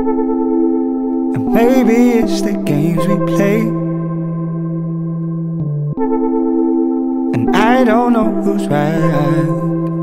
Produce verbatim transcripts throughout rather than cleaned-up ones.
And maybe it's the games we play, and I don't know who's right.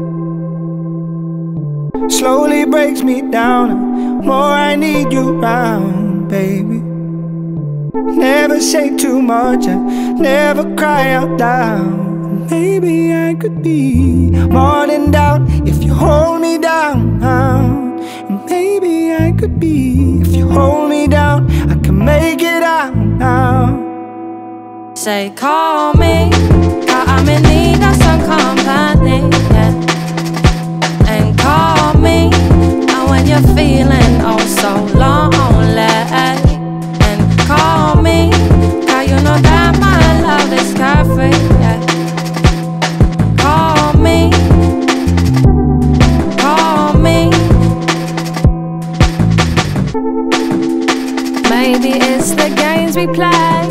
Slowly breaks me down, the more I need you round, baby. Never say too much, I never cry out loud. Maybe I could be more than doubt if you hold me down. And maybe I could be, if you hold me down, I can make it out now. Say call me, cause I'm in need of some company, yeah. And call me, and when you're feeling oh so lonely. And call me, cause you know that my love is carefree, yeah. Call me, call me. Maybe it's the games we play,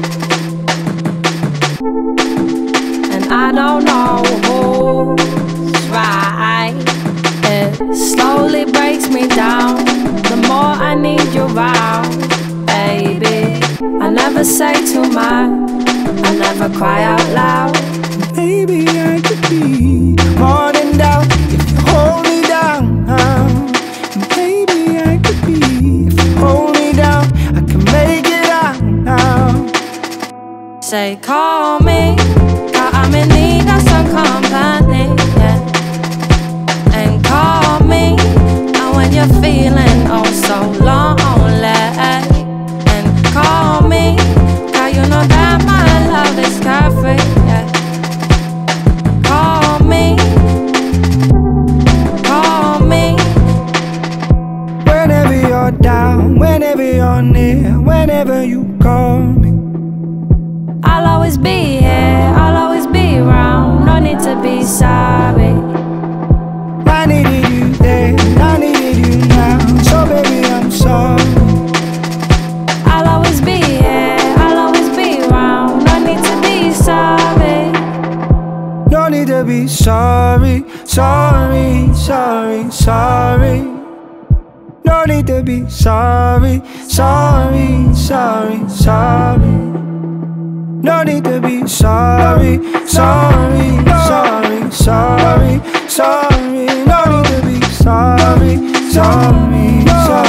and I don't know who's right. It slowly breaks me down, the more I need you around, baby. I never say too much, I never cry out loud. Maybe I could be more than doubt if you hold me down. Maybe I could be, if you hold me down, I can make it out now. Say call me, cause I'm in need of some company, yeah. And call me, and when you're feeling oh so lonely. And call me, cause you know that my love is carefree, yeah. Call me, call me. Whenever you're down, whenever you're near, whenever you call me, I'll always be here, I'll always be around. No need to be sorry. I needed you there, I needed you now. So baby, I'm sorry. I'll always be here, I'll always be around. No need to be sorry. No need to be sorry, sorry, sorry, sorry. No need to be sorry, sorry, sorry, sorry. No need to be sorry, sorry, sorry, sorry, sorry. No need to be sorry, sorry, sorry.